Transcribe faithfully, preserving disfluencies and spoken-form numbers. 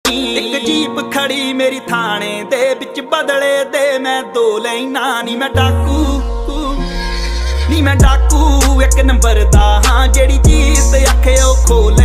एक जीप खड़ी मेरी थाने दे बिच बदले दे मैं दो लैना नी मैं डाकू नी मैं डाकू एक नंबर दा हाँ जेड़ी चीज आखे ओ खोल